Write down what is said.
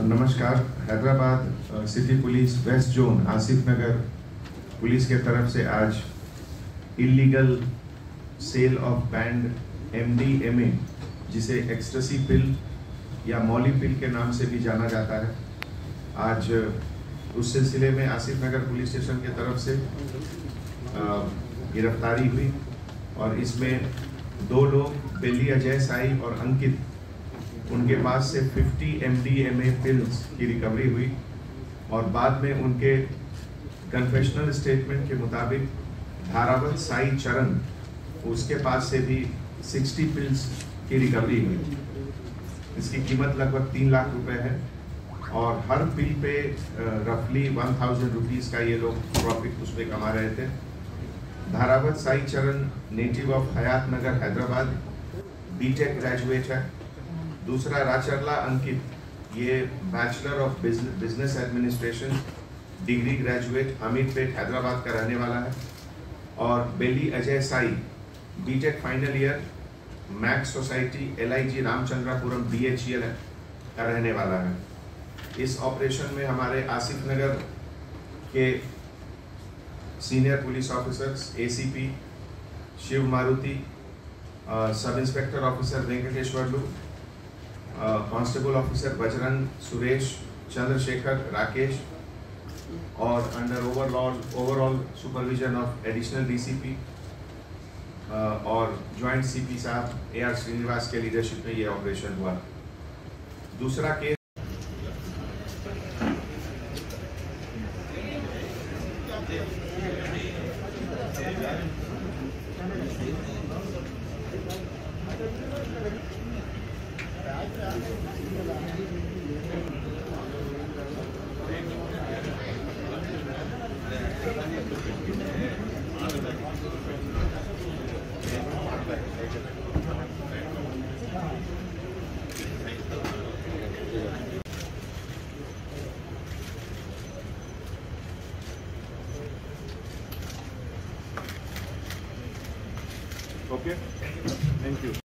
नमस्कार। Hyderabad city police west zone Asif Nagar police के तरफ से आज illegal sale of banned MDMA, जिसे एक्सटेसी पिल या मौली पिल के नाम से भी जाना जाता है, आज उस सिलसिले में आसिफ नगर पुलिस स्टेशन के तरफ से गिरफ्तारी हुई और इसमें 2 लोग बेली अजय साई और अंकित, उनके पास से 50 MDMA पिल्स की रिकवरी हुई और बाद में उनके कन्फेशनल स्टेटमेंट के मुताबिक धारावत साई चरण, उसके पास से भी 60 पिल्स की रिकवरी हुई। इसकी कीमत लगभग 3 लाख रुपए है और हर पिल पे रफली 1000 रुपीज़ का ये लोग प्रॉफिट उसमें कमा रहे थे। धारावत साई चरण नेटिव of Hayath Nagar Hyderabad, BTech graduate है। दूसरा राचरला अंकित, ये bachelor of business administration degree graduate Ameerpet Hyderabad का रहने वाला है। और Beli Ajay Sai BTech final year max society LIG Ramachandrapuram BHEL का रहने वाला है। इस ऑपरेशन में हमारे आसिफ नगर के senior police officers ACP Shiv Maruti, sub inspector officer Venkateshwarlu, constable officer Bajrang, Suresh, Chandrashekhar, Rakesh और under overall supervision of additional DCP और जॉइंट CP साहब AR श्रीनिवास के लीडरशिप में ये ऑपरेशन हुआ। दूसरा केस ओके, थैंक यू।